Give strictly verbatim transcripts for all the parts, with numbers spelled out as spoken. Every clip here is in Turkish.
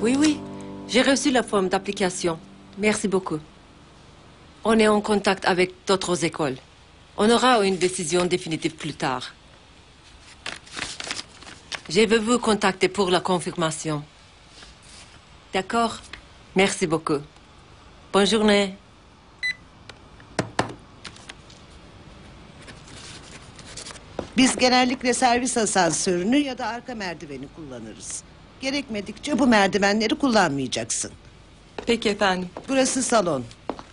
Oui, oui. J'ai reçu la forme d'application. Merci beaucoup. On est en contact avec d'autres écoles. On aura une décision définitive plus tard. Je vais vous contacter pour la confirmation. D'accord? Merci beaucoup. Bonne journée. Biz genellikle servis asansörünü ya da arka merdiveni kullanırız. Gerekmedikçe bu merdivenleri kullanmayacaksın. Peki efendim. Burası salon.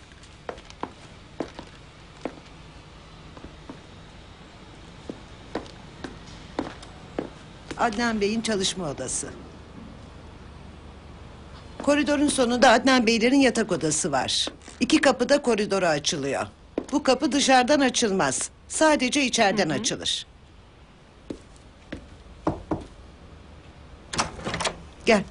Adnan Bey'in çalışma odası. Koridorun sonunda Adnan Beylerin yatak odası var. İki kapı da koridora açılıyor. Bu kapı dışarıdan açılmaz. Sadece içeriden hı hı. açılır. Gel.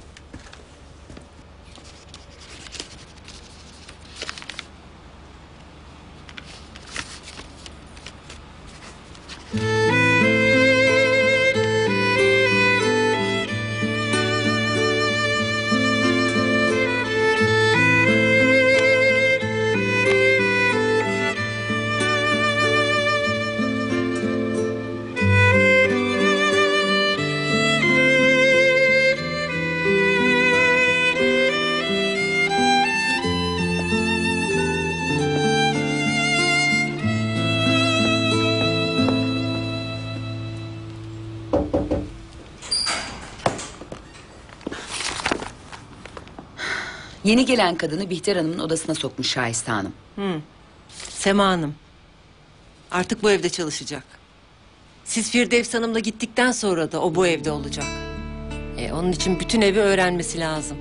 Yeni gelen kadını Bihter Hanım'ın odasına sokmuş Şahiste Hanım. Hmm. Sema Hanım. Artık bu evde çalışacak. Siz Firdevs Hanım'la gittikten sonra da o bu evde olacak. E, onun için bütün evi öğrenmesi lazım.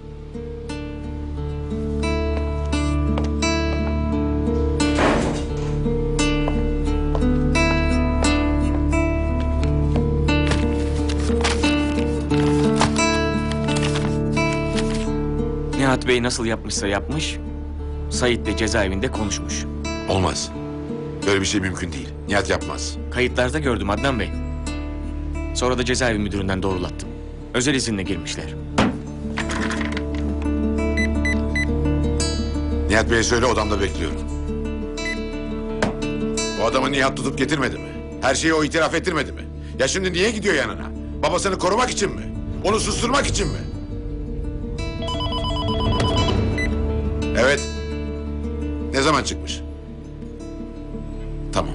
Nihat Bey nasıl yapmışsa yapmış, Sait de cezaevinde konuşmuş. Olmaz. Böyle bir şey mümkün değil. Nihat yapmaz. Kayıtlarda gördüm Adnan Bey. Sonra da cezaevi müdüründen doğrulattım. Özel izinle girmişler. Nihat Bey'e söyle, odamda bekliyorum. O adamı Nihat tutup getirmedi mi? Her şeyi o itiraf ettirmedi mi? Ya şimdi niye gidiyor yanına? Babasını korumak için mi? Onu susturmak için mi? Evet. Ne zaman çıkmış? Tamam.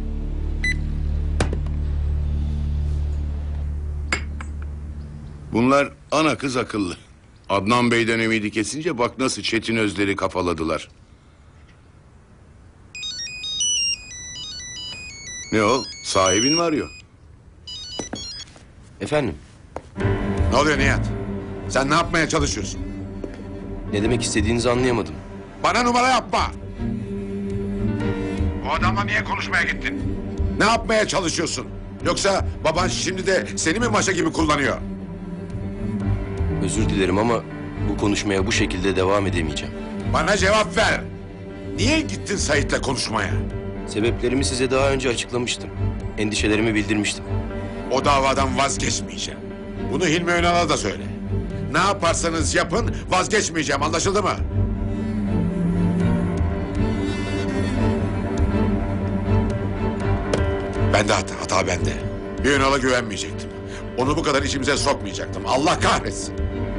Bunlar ana kız akıllı. Adnan Bey'den ümidi kesince bak nasıl Çetin Özler'i kafaladılar. Ne o? Sahibin mi arıyor? Efendim? Ne oluyor Nihat? Sen ne yapmaya çalışıyorsun? Ne demek istediğinizi anlayamadım. Bana numara yapma! O adamla niye konuşmaya gittin? Ne yapmaya çalışıyorsun? Yoksa baban şimdi de seni mi maşa gibi kullanıyor? Özür dilerim ama bu konuşmaya bu şekilde devam edemeyeceğim. Bana cevap ver! Niye gittin Sait'le konuşmaya? Sebeplerimi size daha önce açıklamıştım. Endişelerimi bildirmiştim. O davadan vazgeçmeyeceğim. Bunu Hilmi Önal'a da söyle. Ne yaparsanız yapın vazgeçmeyeceğim, anlaşıldı mı? Bende hata, hata bende. Bir Önal'a güvenmeyecektim. Onu bu kadar içimize sokmayacaktım. Allah kahretsin.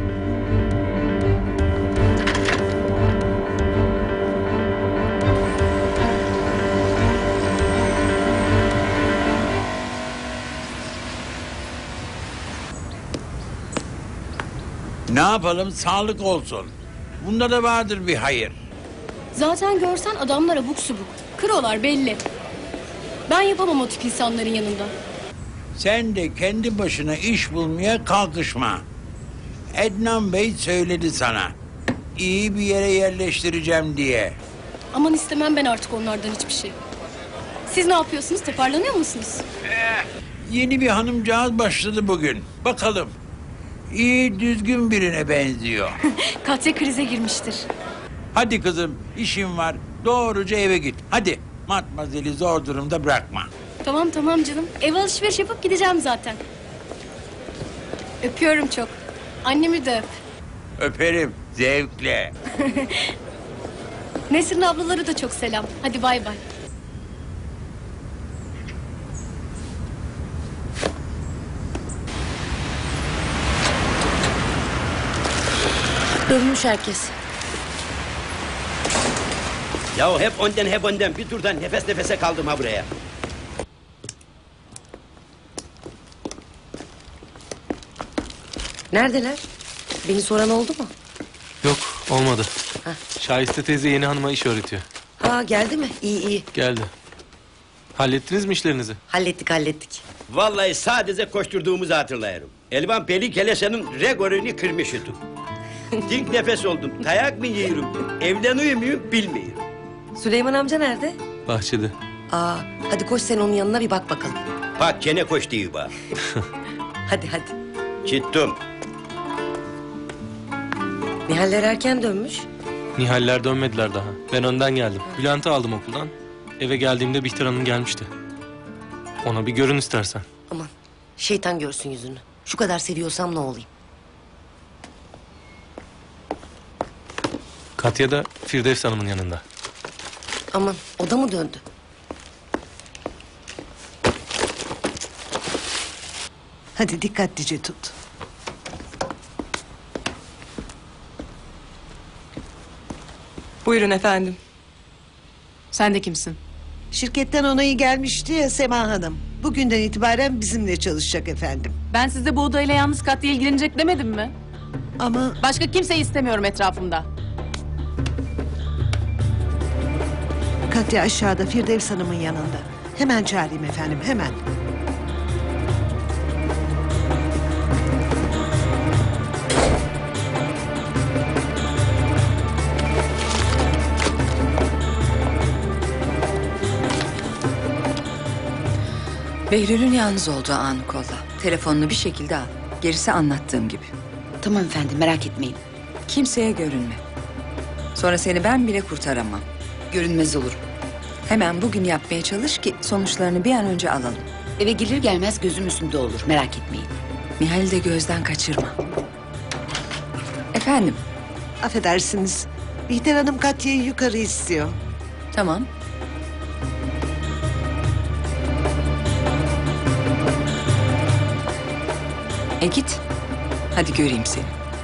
Ne yapalım, sağlık olsun. Bunda da vardır bir hayır. Zaten görsen adamlar abuk subuk. Krolar belli. Ben yapamam o tip insanların yanında. Sen de kendi başına iş bulmaya kalkışma. Adnan Bey söyledi sana. İyi bir yere yerleştireceğim diye. Aman istemem ben artık onlardan hiçbir şey. Siz ne yapıyorsunuz? Toparlanıyor musunuz? Ee, yeni bir hanımcağız başladı bugün. Bakalım. İyi, düzgün birine benziyor. Katya krize girmiştir. Hadi kızım, işim var. Doğruca eve git. Hadi. Matmazel'i zor durumda bırakma. Tamam tamam canım. Ev alışveriş yapıp gideceğim zaten. Öpüyorum çok. Annemi de öp. Öperim zevkle. Nesrin ablaları da çok selam. Hadi bay bay. Dönmüş herkes. Ya hep önden hep önden bir turdan nefes nefese kaldım ha buraya. Neredeler? Beni soran oldu mu? Yok, olmadı. Heh. Şahiste teyze yeni hanıma iş öğretiyor. Ha geldi mi? İyi iyi. Geldi. Hallettiniz mi işlerinizi? Hallettik hallettik. Vallahi sadece koşturduğumuzu hatırlıyorum. Elvan Peli Kelese'nin rekorunu kırmış idim. Dink nefes oldum. Kayak mı yiyorum? Evleniyor muyum bilmiyorum. Süleyman amca nerede? Bahçede. Aa, hadi koş sen onun yanına bir bak bakalım. Bak gene koş diyor bana. Hadi hadi. Gittim. Nihaller erken dönmüş. Nihaller dönmediler daha. Ben önden geldim. Bülent'i aldım okuldan. Eve geldiğimde Bihter Hanım gelmişti. Ona bir görün istersen. Aman şeytan görsün yüzünü. Şu kadar seviyorsam ne olayım? Katya da Firdevs Hanım'ın yanında. Aman o da mı döndü? Hadi dikkatlice tut. Buyurun efendim. Sen de kimsin? Şirketten onayı gelmişti ya Sema Hanım. Bugünden itibaren bizimle çalışacak efendim. Ben size bu odayla yalnız Katya ilgilenecek demedim mi? Ama Başka kimseyi istemiyorum etrafımda. Katya aşağıda Firdevs Hanım'ın yanında. Hemen çağırayım efendim, hemen. Behlül'ün yalnız olduğu anı kolla. Telefonunu bir şekilde al. Gerisi anlattığım gibi. Tamam efendim, merak etmeyin. Kimseye görünme. Sonra seni ben bile kurtaramam. Görünmez olurum. Hemen bugün yapmaya çalış ki sonuçlarını bir an önce alalım. Eve gelir gelmez gözüm üstünde olur, merak etmeyin. Nihal'i de gözden kaçırma. Efendim? Affedersiniz. Bihter Hanım Katya'yı yukarı istiyor. Tamam. E git. Hadi göreyim seni.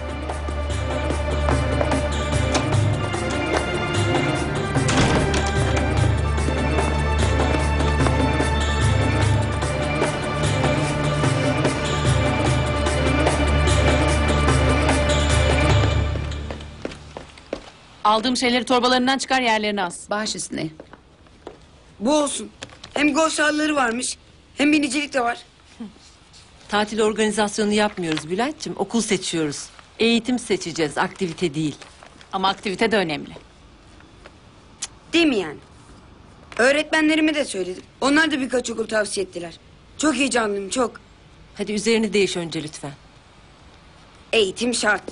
Aldığım şeyleri torbalarından çıkar, yerlerine as. Baş üstüne. Bu olsun. Hem golf sahaları varmış, hem binicilik de var. Tatil organizasyonu yapmıyoruz Bülent'ciğim. Okul seçiyoruz. Eğitim seçeceğiz, aktivite değil. Ama aktivite de önemli. Değil mi yani? Öğretmenlerime de söyledim. Onlar da birkaç okul tavsiye ettiler. Çok heyecanlıyım, çok. Hadi üzerini değiş önce lütfen. Eğitim şart.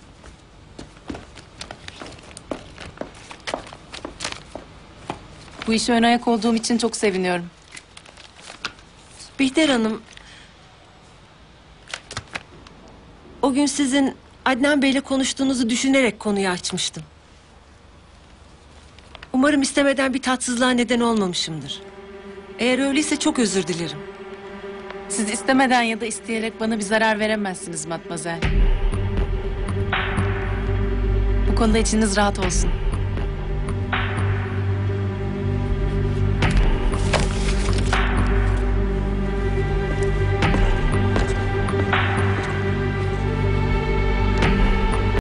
Bu işe ön ayak olduğum için çok seviniyorum. Bihter Hanım... O gün sizin Adnan Bey'le konuştuğunuzu düşünerek konuyu açmıştım. Umarım istemeden bir tatsızlığa neden olmamışımdır. Eğer öyleyse çok özür dilerim. Siz istemeden ya da isteyerek bana bir zarar veremezsiniz Matmazel. Bu konuda içiniz rahat olsun.